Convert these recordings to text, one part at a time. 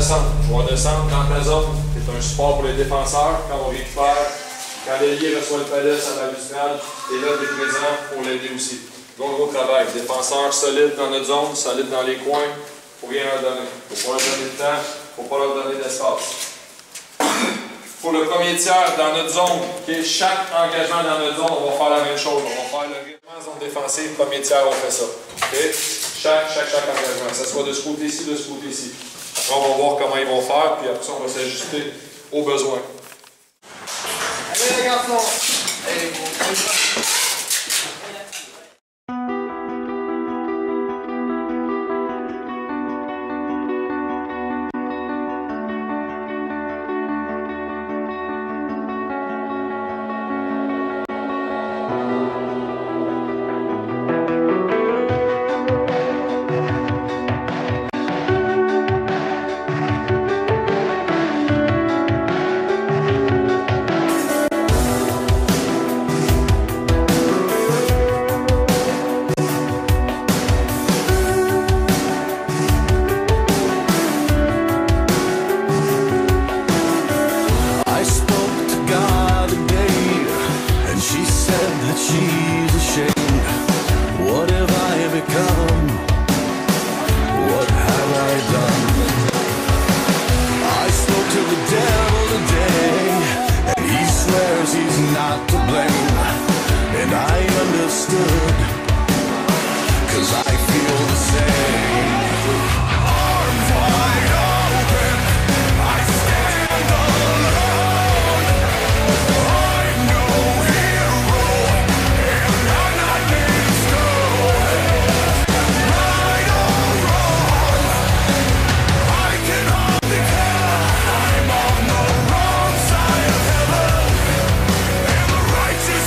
descendre. On va descendre dans ta zone. C'est un support pour les défenseurs. Quand on récupère, quand l'ailier reçoit le palais sur la balustrade, et là, tu es présent pour l'aider aussi. Gros travail. Défenseurs solides dans notre zone, solides dans les coins. Il ne faut rien leur donner. Il ne faut pas leur donner de temps. Il ne faut pas leur donner d'espace. Pour le premier tiers dans notre zone, okay, chaque engagement dans notre zone, on va faire la même chose. On va faire le rythme en zone défensive, premier tiers, on fait ça. Okay? Chaque engagement, que ce soit de ce côté-ci, de ce côté-ci. Après, on va voir comment ils vont faire, puis après ça, on va s'ajuster aux besoins. Allez les garçons! Allez, bon. She's ashamed. What have I become? What have I done? I spoke to the devil today, and he swears he's not to blame. And I understood, 'cause I feel the same. Arms wide open, I stand alone. I'm no hero, and I'm not being stoned. Right or wrong, I can hardly tell. I'm on the wrong side of heaven, and the righteous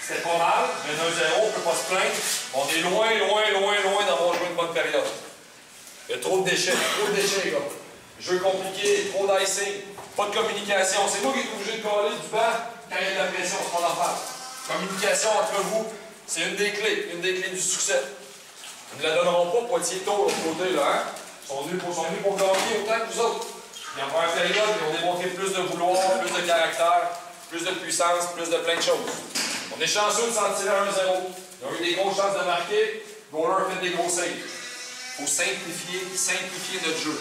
C'était pas mal, mais 1-0, on ne peut pas se plaindre. On est loin d'avoir joué une bonne période. Il y a trop de déchets, les gars. Jeu compliqué, trop d'icing, pas de communication. C'est moi qui est obligé de coller du banc quand il y a de la pression, c'est pas l'affaire. Communication entre vous, c'est une des clés du succès. Ils ne la donneront pas Poitiers tôt, l'autre côté, là, hein? Ils sont venus pour gagner autant que nous autres. Et en première période, ils ont démontré plus de vouloir, plus de caractère, plus de puissance, plus de plein de choses. On est chanceux de s'en tirer à 1-0. Ils ont eu des grosses chances de marquer. Goaler a fait des gros saves. Il faut simplifier notre jeu.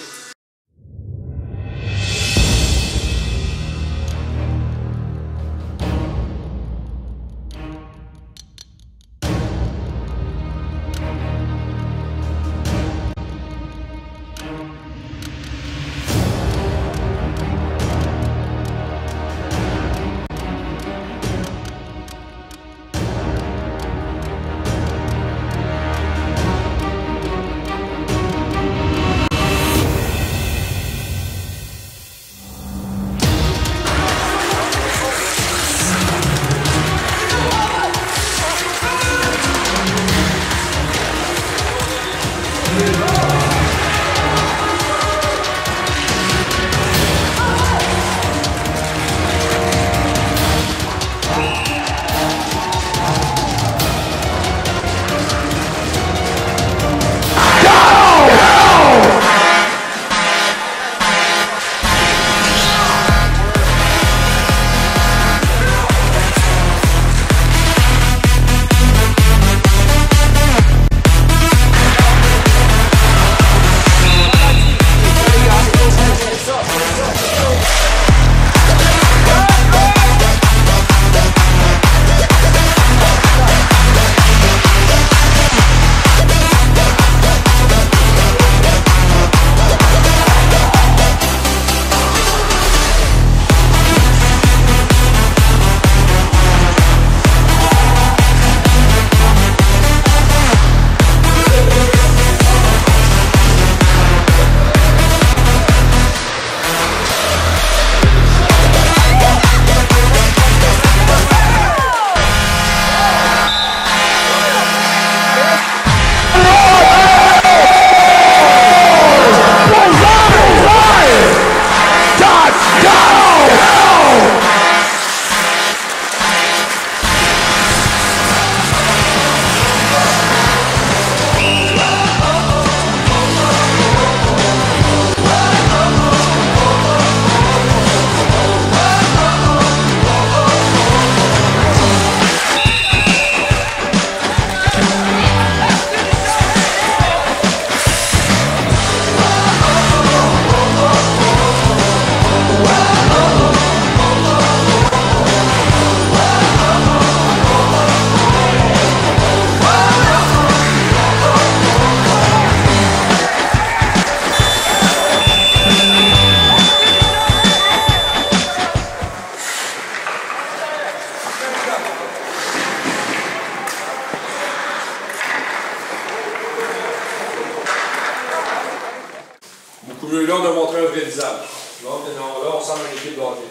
Là, on a montré un vrai visage. Là, on ressemble à une équipe de hockey.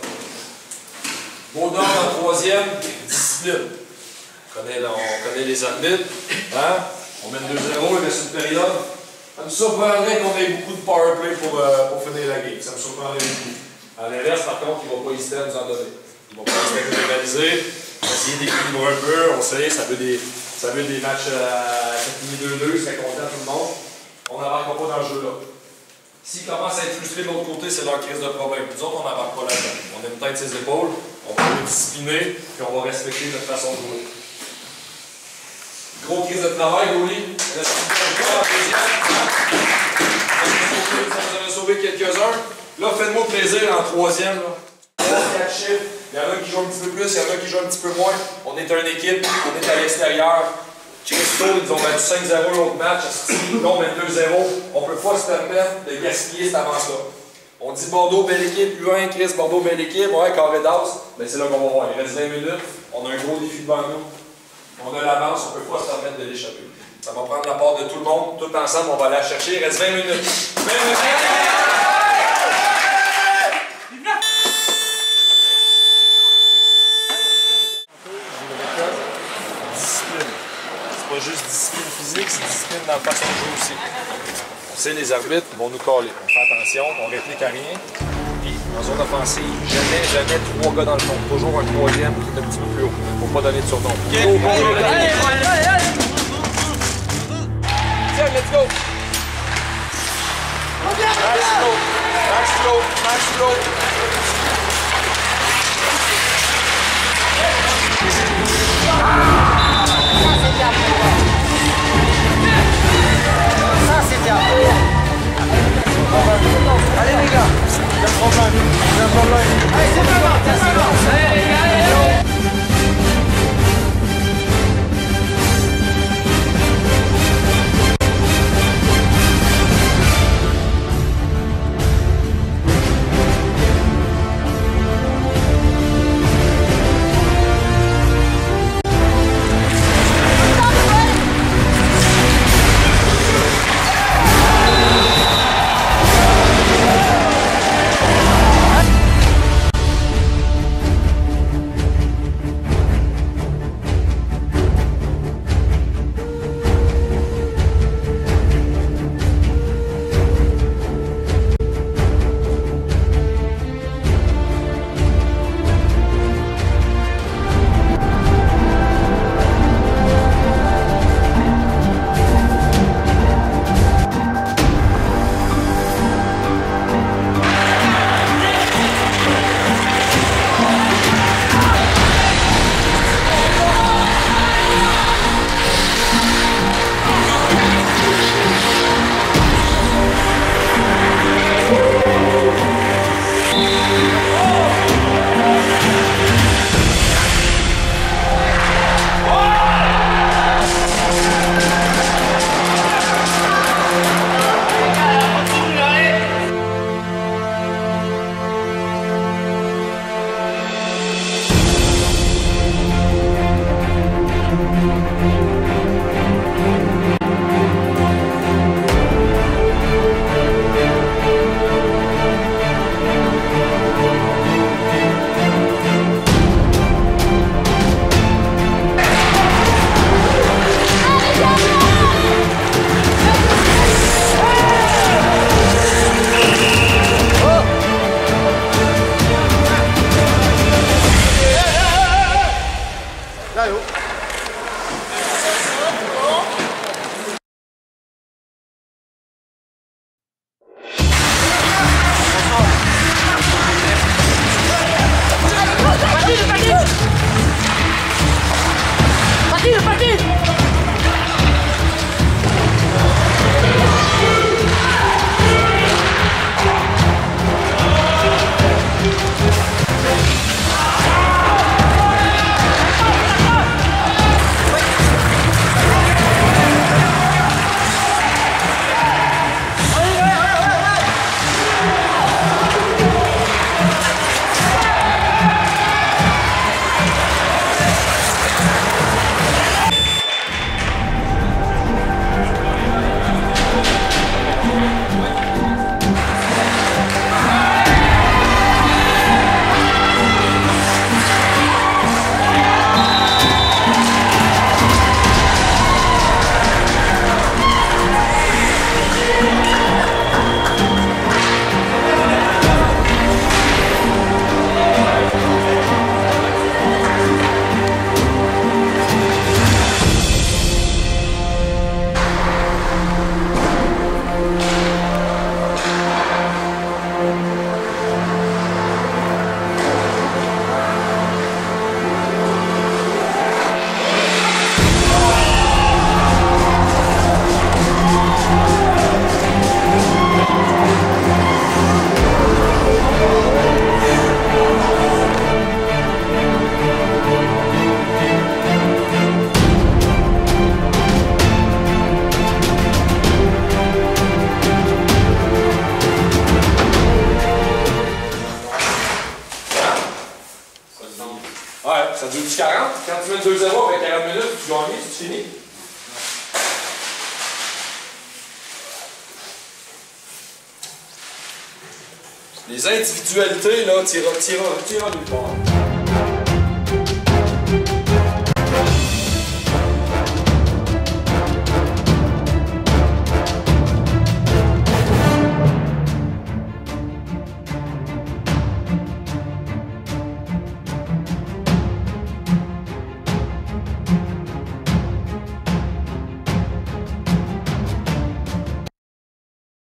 Baudard en troisième, discipline. On connaît les athlètes. Hein? On mène 2-0, il reste une période. Ça me surprendrait qu'on ait beaucoup de powerplay pour finir la game. Ça me surprendrait beaucoup. À l'inverse, par contre, il ne va pas hésiter à nous en donner. Il ne va pas hésiter à nous rivaliser, essayer d'équilibrer un peu. On sait, ça veut des matchs à 4-2-2, c'est content tout le monde. On n'embarquera pas dans ce jeu-là. S'ils commencent à être frustrés de l'autre côté, c'est leur crise de problème. Nous autres, on n'embarque pas là-dedans. On a une tête ses épaules, on va les discipliner, puis on va respecter notre façon de jouer. Gros crise de travail, Goli. Ça vous en a sauvé quelques-uns. Là, faites-moi plaisir en troisième. 3-4 chiffres. Il y en a qui jouent un petit peu plus, il y en a qui jouent un petit peu moins. On est une équipe, on est à l'extérieur. Christo, ils ont battu 5-0 l'autre match. Là, on mène 2-0. On ne peut pas se permettre de gaspiller cette avance-là. On dit Bordeaux, belle équipe, U1, Chris, Bordeaux, belle équipe, ouais, carré d'as. Mais c'est là qu'on va voir. Il reste 20 minutes. On a un gros défi devant nous. On a l'avance, on ne peut pas se permettre de l'échapper. Ça va prendre la part de tout le monde. Tout ensemble, on va aller la chercher. Il reste 20 minutes. 20 minutes. pas juste discipline physique, c'est discipline dans la façon de jouer aussi. On sait, les arbitres vont nous caler. On fait attention, on réplique à rien. Puis, en zone offensive, jamais 3 gars dans le fond. Toujours un troisième qui est un petit peu plus haut. Faut pas donner de surnom. Allez, let's go! Max slow. Ça, c'est bien. Allez les gars, j'ai un problème. Allez, c'est pas grave. Allez les gars, allez. Ouais, ça dure du 40. Quand tu mets 2-0 avec 40 minutes, tu gagnes, c'est fini. Les individualités, là, tira nulle part.